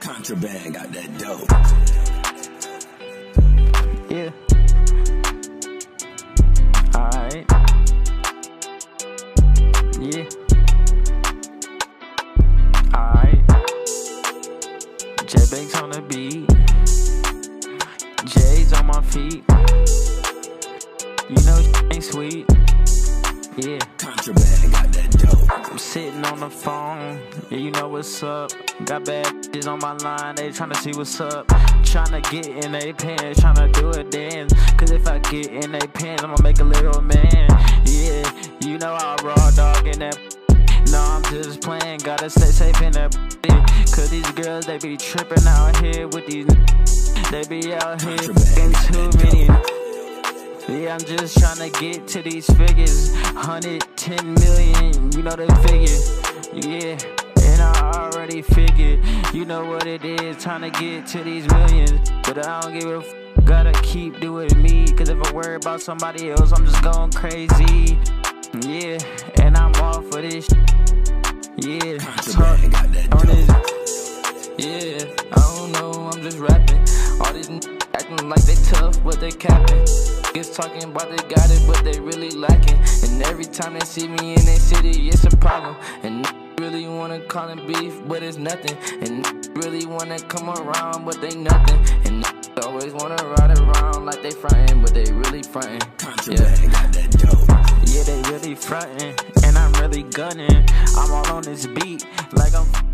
Contraband got that dope. Yeah. Alright. Yeah. Alright. J Banks on the beat. J's on my feet. You know ain't sweet. Yeah. Contraband got that dope. I'm sitting on the phone, yeah, you know what's up. Got bad bitches on my line, they tryna see what's up. Tryna get in they pants, tryna do a dance. Cause if I get in they pants, I'ma make a little man. Yeah, you know I raw dog in that. No, I'm just playing, gotta stay safe in that. Cause these girls, they be tripping out here with these. They be out here fucking too many. Yeah, I'm just tryna get to these figures. 110 million, you know the figure. Yeah, and I already figured, you know what it is, tryna get to these millions. But I don't give a f, gotta keep doing me. Cause if I worry about somebody else, I'm just going crazy. Yeah, and I'm all for this. Yeah, Contraband got that dope. Yeah, I don't know, I'm just rapping. All these acting like they tough, but they capping. Niggas talking about they got it, but they really lacking. And every time they see me in their city, it's a problem. And really wanna call it beef, but it's nothing. And really wanna come around, but they nothing. And always wanna ride around like they frontin', but they really frontin'. Contraband got that dope. Yeah, they really frontin', and I'm really gunning. I'm all on this beat like I'm